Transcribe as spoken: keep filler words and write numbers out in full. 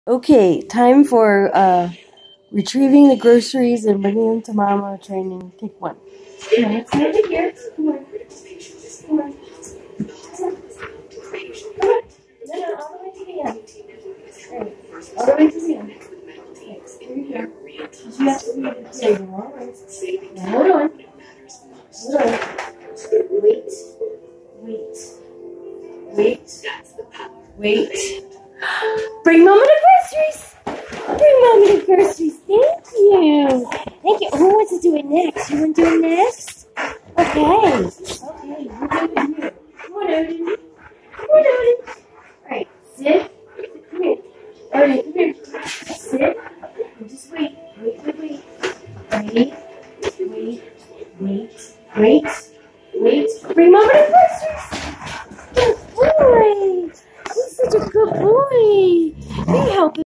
Okay, time for uh, retrieving the groceries and bringing them to Mama. Training. Take one. Come on, let's over here. Come on. Come on. Come on. No, no, all the way to the end. Right. All the way to the end. Okay, here you go. You have to leave the table, all right. Now hold on. Hold on. Wait. Wait. Wait. Wait. Bring Mama the groceries. Bring Mama the groceries. Thank you. Thank you. Who wants to do it next? You want to do it next? Okay. Okay. We're doing it here. Come on, Odin. Come on, Odin. All right. Sit. Come here. Odin, come here. Sit. And just wait. Wait, wait, wait. Wait. Wait. Wait. Wait. Wait. Bring Mama the